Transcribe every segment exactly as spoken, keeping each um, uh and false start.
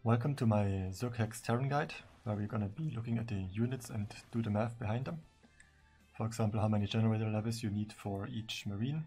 Welcome to my Zerghex Terran guide, where we're gonna be looking at the units and do the math behind them. For example, how many generator levels you need for each marine.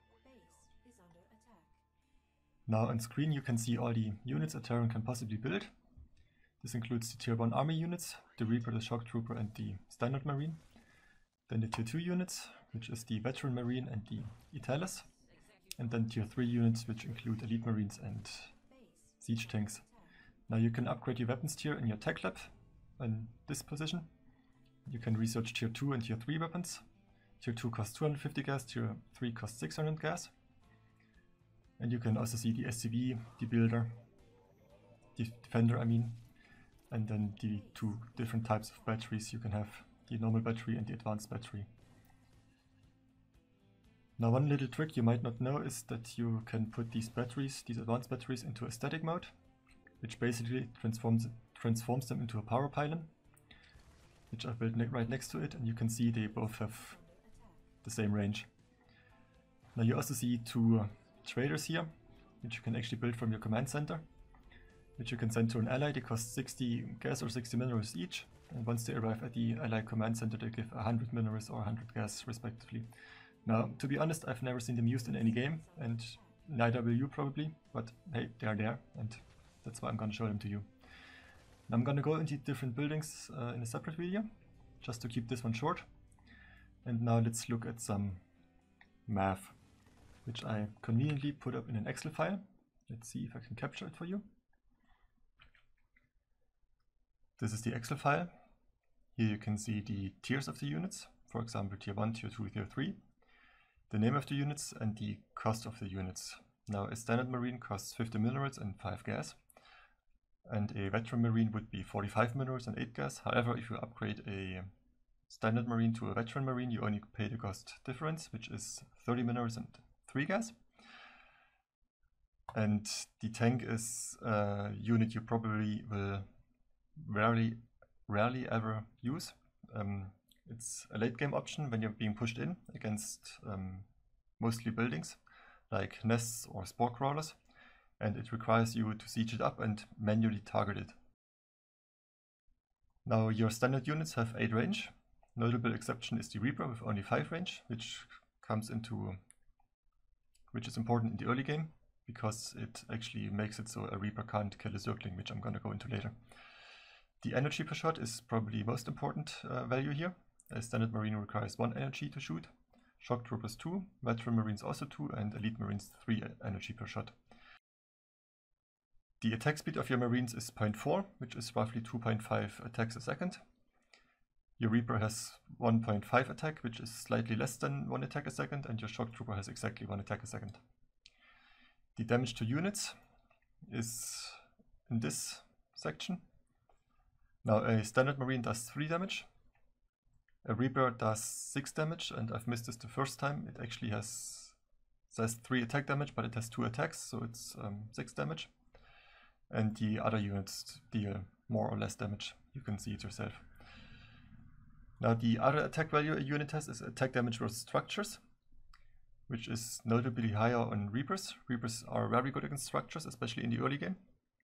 Now on screen you can see all the units a Terran can possibly build. This includes the tier one army units, the Reaper, the Shock Trooper and the Standard Marine. Then the tier two units, which is the Veteran Marine and the Italis. And then tier three units, which include Elite Marines and Siege Tanks. Now you can upgrade your weapons tier in your tech lab in this position. You can research tier two and tier three weapons. Tier two costs two hundred fifty gas, tier three costs six hundred gas. And you can also see the S C V, the builder, the defender I mean, and then the two different types of batteries you can have, the normal battery and the advanced battery. Now one little trick you might not know is that you can put these batteries, these advanced batteries, into a static mode, which basically transforms transforms them into a power pylon, which I've built ne right next to it, and you can see they both have the same range. Now you also see two uh, traders here, which you can actually build from your command center, which you can send to an ally. They cost sixty gas or sixty minerals each, and once they arrive at the ally command center they give one hundred minerals or one hundred gas respectively. Now, to be honest, I've never seen them used in any game, and neither will you probably, but hey, they are there, and that's why I'm gonna show them to you. Now I'm gonna go into different buildings uh, in a separate video, just to keep this one short. And now let's look at some math, which I conveniently put up in an Excel file. Let's see if I can capture it for you. This is the Excel file. Here you can see the tiers of the units, for example tier one, tier two, tier three, the name of the units and the cost of the units. Now a standard marine costs fifty minerals and five gas, and a veteran marine would be forty-five minerals and eight gas. However, if you upgrade a standard marine to a veteran marine, you only pay the cost difference, which is thirty minerals and three gas. And the tank is a unit you probably will rarely, rarely ever use. Um, it's a late game option when you're being pushed in against um, mostly buildings like nests or spore crawlers, and it requires you to siege it up and manually target it. Now your standard units have eight range. Notable exception is the Reaper with only five range, which comes into which is important in the early game because it actually makes it so a Reaper can't kill a Zergling, which I'm gonna go into later. The energy per shot is probably most important uh, value here. A standard marine requires one energy to shoot, Shock Troopers two, Veteran Marines also two, and Elite Marines three energy per shot. The attack speed of your Marines is zero point four, which is roughly two point five attacks a second. Your Reaper has one point five attack, which is slightly less than one attack a second, and your Shock Trooper has exactly one attack a second. The damage to units is in this section. Now a standard Marine does three damage. A Reaper does six damage, and I've missed this the first time. It actually has says three attack damage, but it has two attacks, so it's um, six damage. And the other units deal more or less damage. You can see it yourself. Now the other attack value a unit has is attack damage versus structures, which is notably higher on Reapers. Reapers are very good against structures, especially in the early game.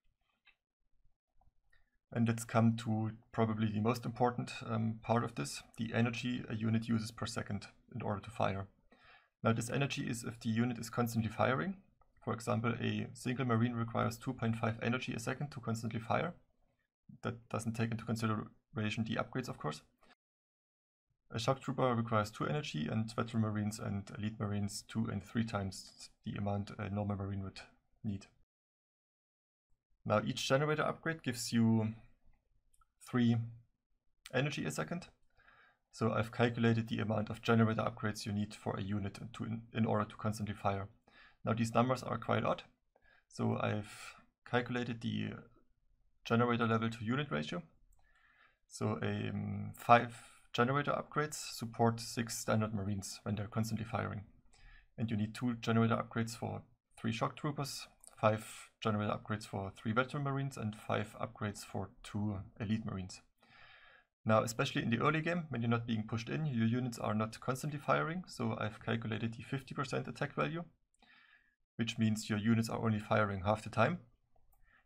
And let's come to probably the most important um, part of this, the energy a unit uses per second in order to fire. Now this energy is if the unit is constantly firing. For example, a single marine requires two point five energy a second to constantly fire. That doesn't take into consideration the upgrades, of course. A Shock Trooper requires two energy, and Veteran Marines and Elite Marines two and three times the amount a normal marine would need. Now each generator upgrade gives you three energy a second. So I've calculated the amount of generator upgrades you need for a unit to in, in order to constantly fire. Now these numbers are quite odd. So I've calculated the generator level to unit ratio. So um, five generator upgrades support six standard marines when they're constantly firing. And you need two generator upgrades for three Shock Troopers, five generator upgrades for three Veteran Marines, and five upgrades for two Elite Marines. Now, especially in the early game, when you're not being pushed in, your units are not constantly firing, so I've calculated the fifty percent attack value, which means your units are only firing half the time.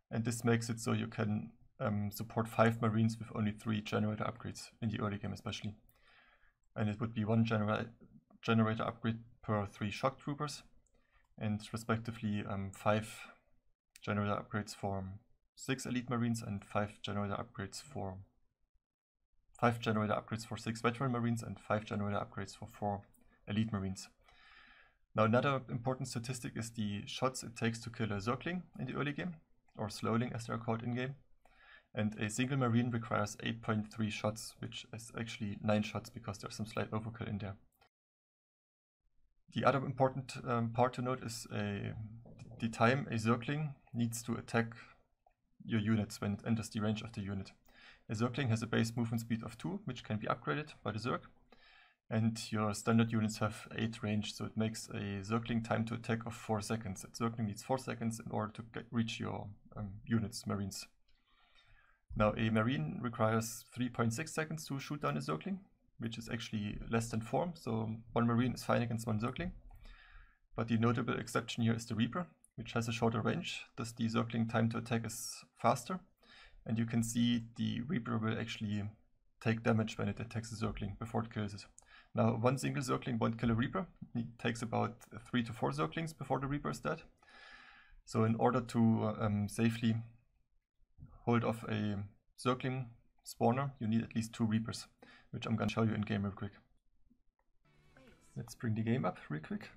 and this makes it so you can um, support five Marines with only three generator upgrades in the early game especially. And it would be one genera generator upgrade per three shock troopers, and respectively um, five generator upgrades for six elite Marines and five generator upgrades for five generator upgrades for six veteran Marines and five generator upgrades for four elite Marines. Now another important statistic is the shots it takes to kill a Zergling in the early game, or Slowling as they are called in game. And a single Marine requires eight point three shots, which is actually nine shots because there's some slight overkill in there. The other important um, part to note is a, the time a Zergling needs to attack your units when it enters the range of the unit. A Zergling has a base movement speed of two, which can be upgraded by the Zerg. And your standard units have eight range, so it makes a Zergling time to attack of four seconds. A Zergling needs four seconds in order to get, reach your um, units, Marines. Now a Marine requires three point six seconds to shoot down a Zergling, which is actually less than four, so one Marine is fine against one Zergling. But the notable exception here is the Reaper, which has a shorter range, thus the Zergling time to attack is faster. And you can see the Reaper will actually take damage when it attacks a Zergling before it kills it. Now, one single Zergling won't kill a Reaper. It takes about three to four Zerglings before the Reaper is dead. So in order to um, safely hold off a Zergling spawner, you need at least two Reapers, which I'm going to show you in game real quick. Let's bring the game up real quick.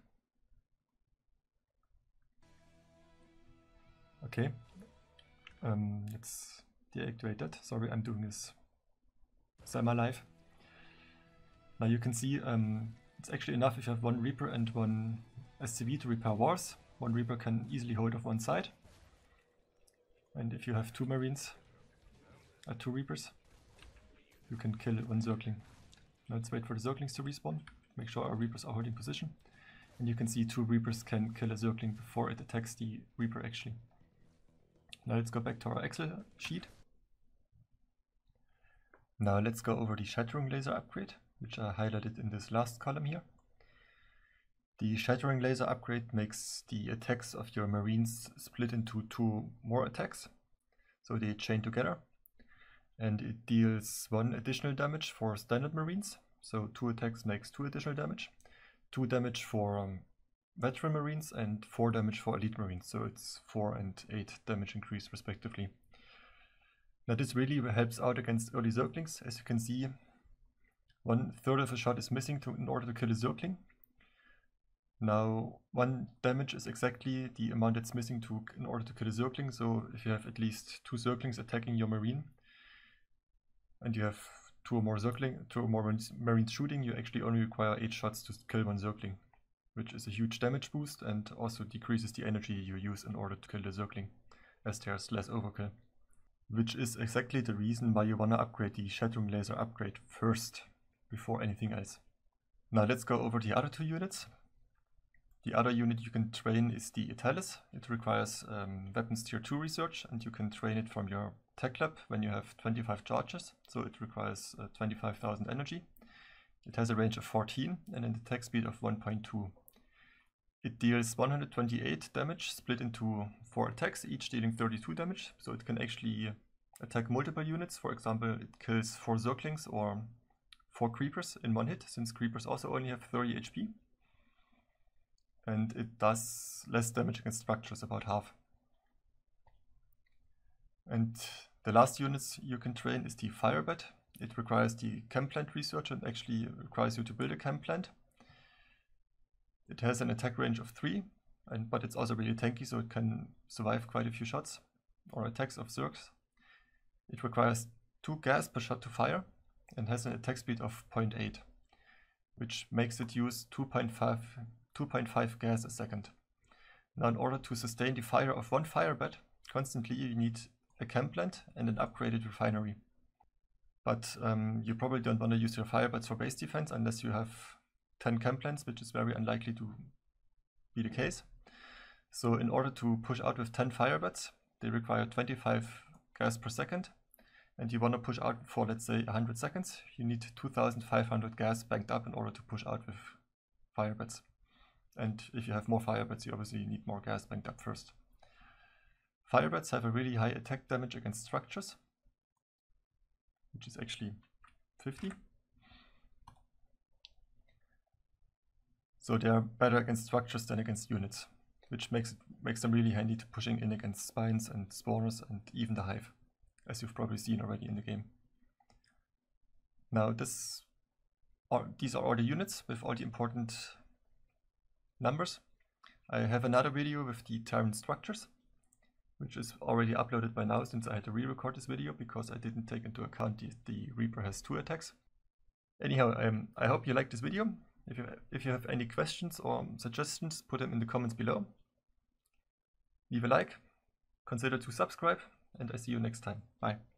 Okay, um, let's deactivate that. Sorry, I'm doing this semi-live. Now you can see um, it's actually enough if you have one Reaper and one S C V to repair wars. One Reaper can easily hold off one side. And if you have two Marines, uh, two Reapers, you can kill one Zergling. Now let's wait for the Zerglings to respawn. Make sure our Reapers are holding position. And you can see two Reapers can kill a Zergling before it attacks the Reaper actually. Now let's go back to our Excel sheet. Now let's go over the Shattering Laser upgrade, which I highlighted in this last column here. The Shattering Laser upgrade makes the attacks of your Marines split into two more attacks, so they chain together. And it deals one additional damage for standard Marines, so two attacks makes two additional damage. Two damage for um, veteran Marines and four damage for elite Marines, so it's four and eight damage increase respectively. Now this really helps out against early Zerglings. As you can see, one third of a shot is missing to, in order to kill a Zergling. Now one damage is exactly the amount that's missing to in order to kill a Zergling, so if you have at least two Zerglings attacking your Marine and you have two or more Zergling, two or more Marines shooting, you actually only require eight shots to kill one Zergling, which is a huge damage boost and also decreases the energy you use in order to kill the Zergling, as there's less overkill. Which is exactly the reason why you want to upgrade the Shattering Laser upgrade first, before anything else. Now let's go over the other two units. The other unit you can train is the Italis. It requires um, weapons tier two research, and you can train it from your tech lab when you have twenty-five charges, so it requires uh, twenty-five thousand energy. It has a range of fourteen and an attack speed of one point two. It deals one hundred twenty-eight damage split into four attacks, each dealing thirty-two damage, so it can actually attack multiple units. For example, it kills four Zerglings or four Creepers in one hit, since Creepers also only have thirty H P. And it does less damage against structures, about half. And the last units you can train is the Firebat. It requires the Chem Plant research and actually requires you to build a Chem Plant. It has an attack range of three, and but it's also really tanky, so it can survive quite a few shots or attacks of Zergs. It requires two gas per shot to fire and has an attack speed of zero point eight, which makes it use two point five gas a second. Now in order to sustain the fire of one Firebat constantly, you need a Chem Plant and an upgraded refinery. But um, you probably don't want to use your Firebats for base defense unless you have ten Chem Plants, which is very unlikely to be the case. So in order to push out with ten Firebats, they require twenty-five gas per second. And you want to push out for, let's say, one hundred seconds. You need two thousand five hundred gas banked up in order to push out with Firebats. And if you have more Firebats, you obviously need more gas banked up first. Firebirds have a really high attack damage against structures, which is actually fifty. So they are better against structures than against units, which makes it, makes them really handy to pushing in against spines and spawners and even the hive, as you've probably seen already in the game. Now this, are, these are all the units with all the important numbers. I have another video with the Terran structures, which is already uploaded by now since I had to re-record this video because I didn't take into account the, the Reaper has two attacks. Anyhow, um, I hope you liked this video. If you, if you have any questions or suggestions, put them in the comments below. Leave a like, consider to subscribe, and I see you next time. Bye.